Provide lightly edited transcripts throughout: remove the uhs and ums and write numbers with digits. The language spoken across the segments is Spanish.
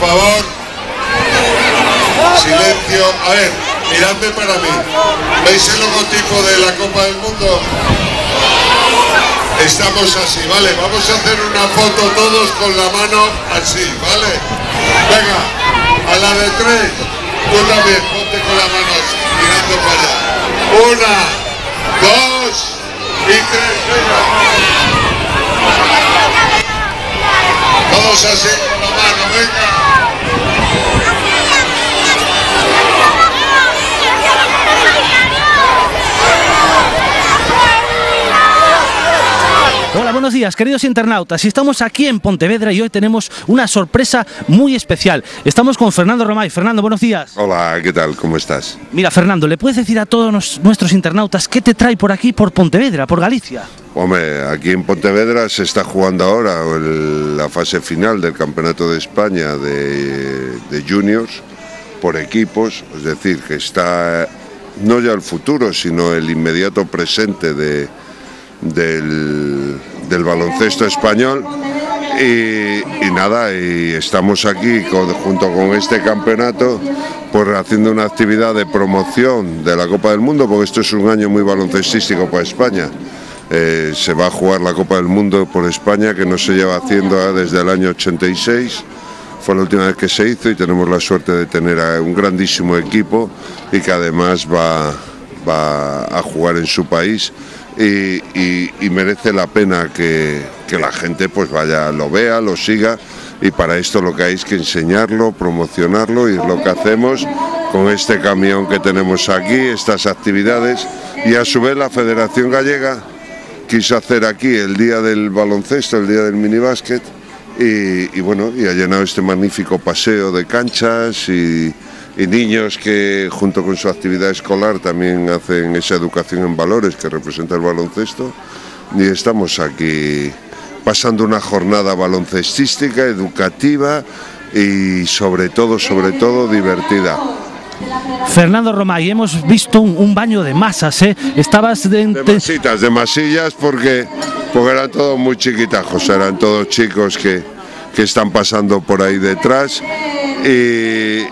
favor. Silencio. A ver, miradme para mí. ¿Veis el logotipo de la Copa del Mundo? Estamos así, ¿vale? Vamos a hacer una foto todos con la mano así, ¿vale? Venga, a la de 3. Tú también, ponte con la mano así, mirando para allá. 1, 2 y 3, venga. Todos así con la mano, venga. Hola, buenos días, queridos internautas. Estamos aquí en Pontevedra y hoy tenemos una sorpresa muy especial. Estamos con Fernando Romay. Fernando, buenos días. Hola, ¿qué tal? ¿Cómo estás? Mira, Fernando, ¿le puedes decir a todos nuestros internautas qué te trae por aquí, por Pontevedra, por Galicia? Hombre, aquí en Pontevedra se está jugando ahora la fase final del Campeonato de España de Juniors por equipos, es decir, que está no ya el futuro, sino el inmediato presente del baloncesto español y nada, y estamos aquí junto con este campeonato pues haciendo una actividad de promoción de la Copa del Mundo, porque esto es un año muy baloncestístico para España. Se va a jugar la Copa del Mundo por España, que no se lleva haciendo desde el año 86, fue la última vez que se hizo, y tenemos la suerte de tener a un grandísimo equipo y que además va a jugar en su país. Y merece la pena que la gente pues vaya, lo vea, lo siga, y para esto lo que hay es que enseñarlo, promocionarlo, y es lo que hacemos con este camión que tenemos aquí, estas actividades. Y a su vez la Federación Gallega quiso hacer aquí el día del baloncesto, el día del minibásquet, y bueno, y ha llenado este magnífico paseo de canchas y niños que junto con su actividad escolar también hacen esa educación en valores que representa el baloncesto, y estamos aquí pasando una jornada baloncestística, educativa y sobre todo divertida. Fernando Romay, hemos visto un baño de masas, ¿eh? Estabas de masillas porque eran todos muy chiquitajos, eran todos chicos que están pasando por ahí detrás. Y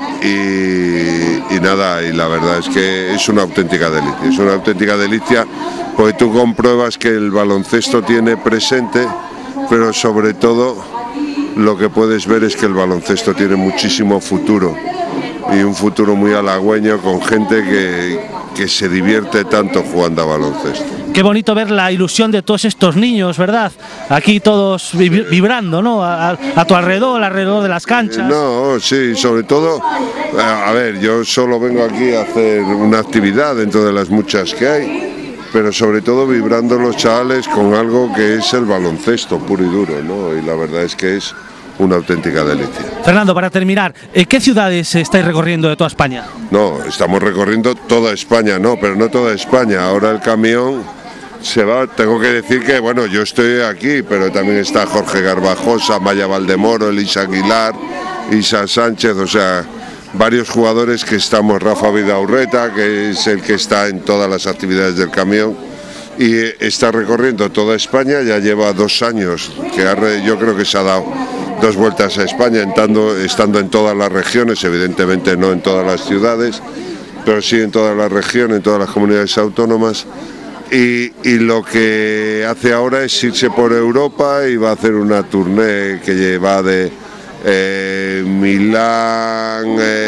nada, y la verdad es que es una auténtica delicia, porque tú compruebas que el baloncesto tiene presente, pero sobre todo lo que puedes ver es que el baloncesto tiene muchísimo futuro, y un futuro muy halagüeño, con gente que se divierte tanto jugando a baloncesto. Qué bonito ver la ilusión de todos estos niños, ¿verdad? Aquí todos vibrando, ¿no? A tu alrededor de las canchas. No, sí, sobre todo, a ver, yo solo vengo aquí a hacer una actividad dentro de las muchas que hay, pero sobre todo vibrando los chavales con algo que es el baloncesto puro y duro, ¿no? Y la verdad es que es una auténtica delicia. Fernando, para terminar, ¿qué ciudades estáis recorriendo de toda España? No, estamos recorriendo toda España, no, pero no toda España. Ahora el camión se va, tengo que decir que, bueno, yo estoy aquí, pero también está Jorge Garbajosa, Maya Valdemoro, Elisa Aguilar, Isa Sánchez, o sea, varios jugadores que estamos, Rafa Vidaurreta, que es el que está en todas las actividades del camión, y está recorriendo toda España. Ya lleva 2 años, que yo creo que se ha dado 2 vueltas a España, estando en todas las regiones, evidentemente no en todas las ciudades, pero sí en todas las regiones, en todas las comunidades autónomas. Y lo que hace ahora es irse por Europa, y va a hacer una tournée que va de Milán,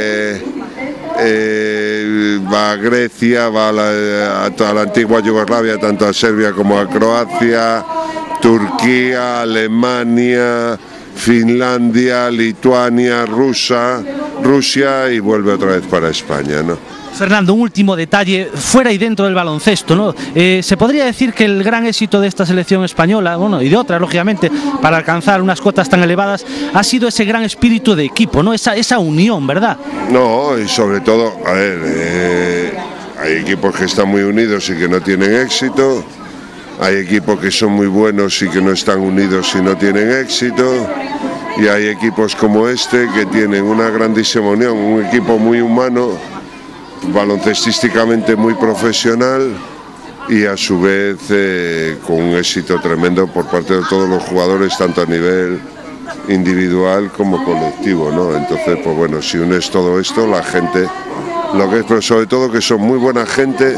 va a Grecia, va a toda la antigua Yugoslavia, tanto a Serbia como a Croacia, Turquía, Alemania, Finlandia, Lituania, Rusia, y vuelve otra vez para España, ¿no? Fernando, un último detalle, fuera y dentro del baloncesto, ¿no? Se podría decir que el gran éxito de esta selección española, bueno, y de otras, lógicamente, para alcanzar unas cotas tan elevadas, ha sido ese gran espíritu de equipo, ¿no? Esa unión, ¿verdad? No, y sobre todo, a ver, hay equipos que están muy unidos y que no tienen éxito, hay equipos que son muy buenos y que no están unidos y no tienen éxito, y hay equipos como este que tienen una grandísima unión, un equipo muy humano, baloncestísticamente muy profesional, y a su vez con un éxito tremendo por parte de todos los jugadores, tanto a nivel individual como colectivo, ¿no? Entonces, pues bueno, si unes todo esto, la gente, lo que es, pero sobre todo que son muy buena gente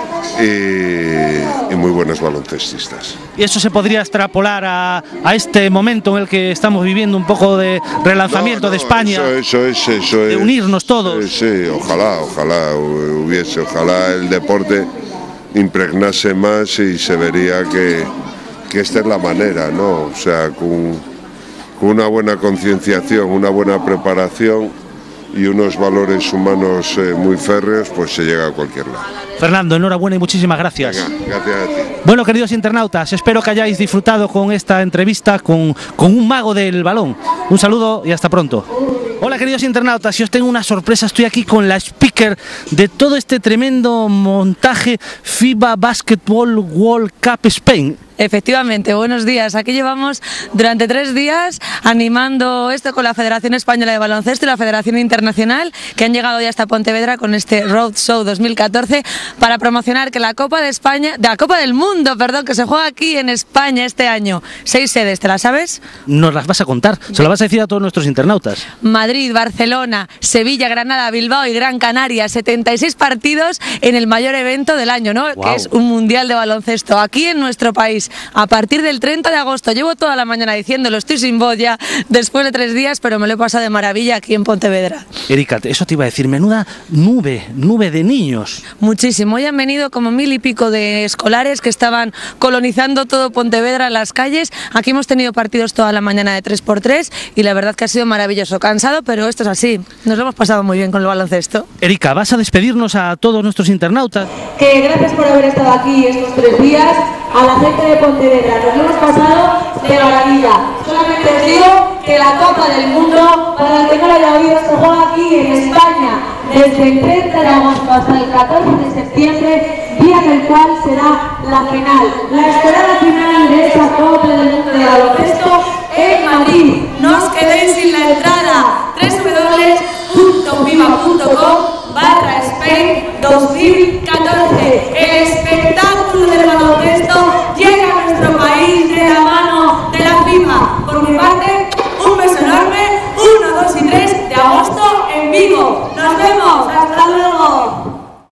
y muy buenos baloncestistas. ¿Y eso se podría extrapolar a este momento en el que estamos viviendo, un poco de relanzamiento de España? Eso es. De unirnos todos. Sí, ojalá hubiese, ojalá el deporte impregnase más y se vería que esta es la manera, ¿no? O sea, con una buena concienciación, una buena preparación y unos valores humanos muy férreos, pues se llega a cualquier lado. Fernando, enhorabuena y muchísimas gracias. Venga, gracias a ti. Bueno, queridos internautas, espero que hayáis disfrutado con esta entrevista con un mago del balón. Un saludo y hasta pronto. Hola, queridos internautas, si os tengo una sorpresa, estoy aquí con la speaker de todo este tremendo montaje FIBA Basketball World Cup Spain. Efectivamente, buenos días. Aquí llevamos durante 3 días animando esto con la Federación Española de Baloncesto y la Federación Internacional, que han llegado ya hasta Pontevedra con este Road Show 2014 para promocionar que la Copa de España, de la Copa del Mundo, perdón, que se juega aquí en España este año. 6 sedes, ¿te las sabes? Nos las vas a contar, se lo vas a decir a todos nuestros internautas. Madrid, Barcelona, Sevilla, Granada, Bilbao y Gran Canaria. 76 partidos en el mayor evento del año, ¿no? Wow. Que es un mundial de baloncesto aquí en nuestro país. A partir del 30 de agosto, llevo toda la mañana diciéndolo, estoy sin voz ya después de 3 días, pero me lo he pasado de maravilla aquí en Pontevedra. Erika, eso te iba a decir, menuda nube de niños. Muchísimo, hoy han venido como 1000 y pico de escolares que estaban colonizando todo Pontevedra en las calles. Aquí hemos tenido partidos toda la mañana de 3x3 y la verdad que ha sido maravilloso, cansado, pero esto es así, nos lo hemos pasado muy bien con el baloncesto. Erika, ¿vas a despedirnos a todos nuestros internautas? Que gracias por haber estado aquí estos 3 días, a la gente de Pontevedra, nos lo hemos pasado de maravilla. Solamente os digo que la Copa del Mundo, para el que no lo haya oído, se juega aquí en España desde el 30 de agosto hasta el 14 de septiembre, día en el cual será la final, la esperada final de esa Copa del Mundo de baloncesto en Madrid. No os quedéis sin la entrada. www.viva.com/Spain 2014. El espectáculo